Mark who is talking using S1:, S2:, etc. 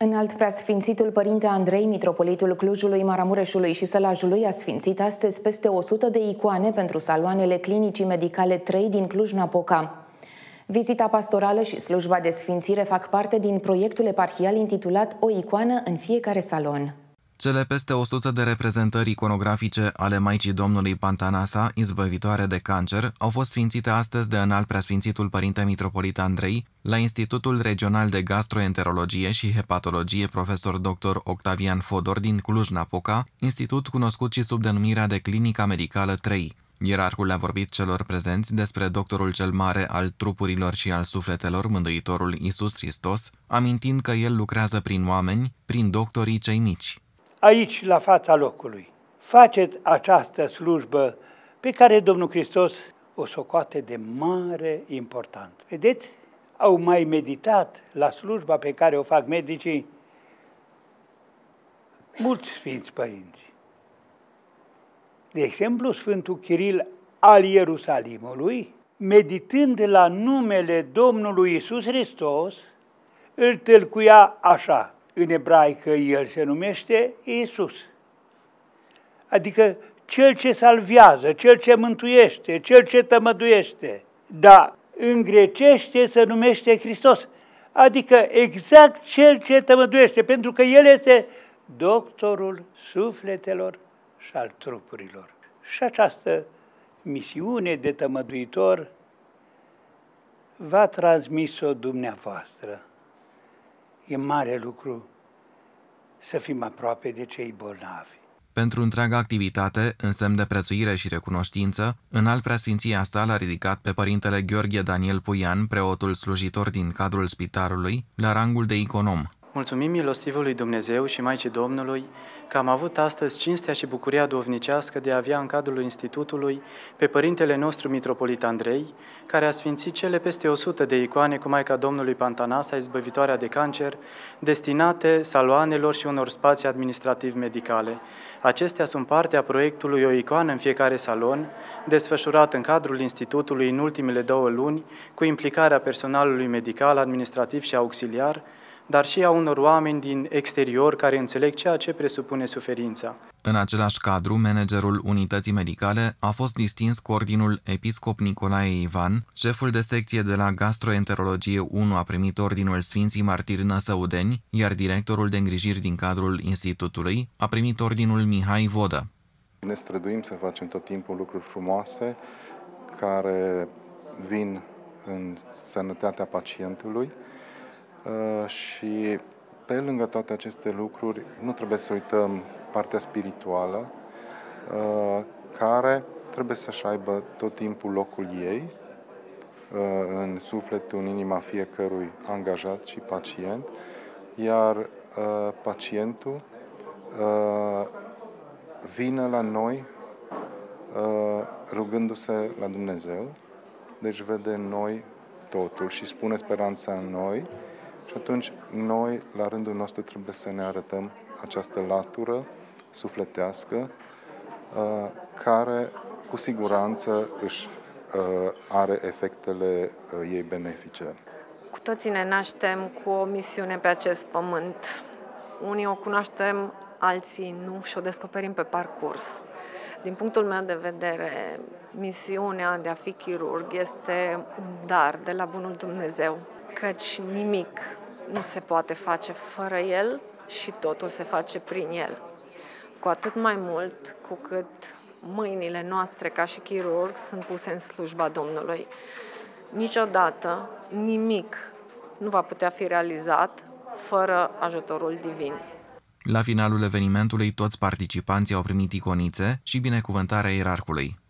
S1: Înalt Preasfințitul Părinte Andrei, mitropolitul Clujului, Maramureșului și Sălajului, a sfințit astăzi peste 100 de icoane pentru saloanele Clinicii Medicale 3 din Cluj-Napoca. Vizita pastorală și slujba de sfințire fac parte din proiectul eparhial intitulat O icoană în fiecare salon.
S2: Cele peste 100 de reprezentări iconografice ale Maicii Domnului Pantanasa, izbăvitoare de cancer, au fost sfințite astăzi de Înalt Preasfințitul Părinte Mitropolit Andrei la Institutul Regional de Gastroenterologie și Hepatologie Profesor Dr. Octavian Fodor din Cluj-Napoca, institut cunoscut și sub denumirea de Clinica Medicală 3. Ierarhul le-a vorbit celor prezenți despre doctorul cel mare al trupurilor și al sufletelor, Mântuitorul Iisus Hristos, amintind că el lucrează prin oameni, prin doctorii cei mici.
S3: Aici, la fața locului, faceți această slujbă pe care Domnul Hristos o socoate de mare importanță. Vedeți? Au mai meditat la slujba pe care o fac medicii mulți Sfinți Părinți. De exemplu, Sfântul Chiril al Ierusalimului, meditând la numele Domnului Iisus Hristos, îl tâlcuia așa. În ebraică el se numește Iisus, adică cel ce salvează, cel ce mântuiește, cel ce tămăduiește. Dar în grecește se numește Hristos, adică exact cel ce tămăduiește, pentru că el este doctorul sufletelor și al trupurilor. Și această misiune de tămăduitor v-a transmis-o dumneavoastră. E mare lucru să fim aproape de cei bolnavi.
S2: Pentru întreaga activitate, în semn de prețuire și recunoștință, Înalt Preasfinția sa l-a ridicat pe Părintele Gheorghe Daniel Puian, preotul slujitor din cadrul spitalului, la rangul de iconom.
S4: Mulțumim milostivului Dumnezeu și Maicii Domnului că am avut astăzi cinstea și bucuria duhovnicească de a avea în cadrul Institutului pe Părintele nostru Mitropolit Andrei, care a sfințit cele peste 100 de icoane cu Maica Domnului Pantanasa, izbăvitoarea de cancer, destinate saloanelor și unor spații administrativ-medicale. Acestea sunt parte a proiectului O icoană în fiecare salon, desfășurat în cadrul Institutului în ultimele 2 luni, cu implicarea personalului medical, administrativ și auxiliar, dar și a unor oameni din exterior care înțeleg ceea ce presupune suferința.
S2: În același cadru, managerul unității medicale a fost distins cu ordinul Episcop Nicolae Ivan, șeful de secție de la Gastroenterologie 1 a primit ordinul Sfinții Martiri Năsăudeni, iar directorul de îngrijiri din cadrul institutului a primit ordinul Mihai Vodă.
S5: Ne străduim să facem tot timpul lucruri frumoase care vin în sănătatea pacientului. Și pe lângă toate aceste lucruri, nu trebuie să uităm partea spirituală, care trebuie să-și aibă tot timpul locul ei, în sufletul, în inima fiecărui angajat și pacient, iar pacientul vine la noi rugându-se la Dumnezeu, deci vede în noi totul și spune speranța în noi. Și atunci noi, la rândul nostru, trebuie să ne arătăm această latură sufletească care, cu siguranță, își are efectele ei benefice.
S6: Cu toții ne naștem cu o misiune pe acest pământ. Unii o cunoaștem, alții nu și o descoperim pe parcurs. Din punctul meu de vedere, misiunea de a fi chirurg este un dar de la bunul Dumnezeu, căci nimic nu se poate face fără El și totul se face prin El. Cu atât mai mult cu cât mâinile noastre ca și chirurg sunt puse în slujba Domnului. Niciodată nimic nu va putea fi realizat fără ajutorul divin.
S2: La finalul evenimentului, toți participanții au primit iconițe și binecuvântarea ierarhului.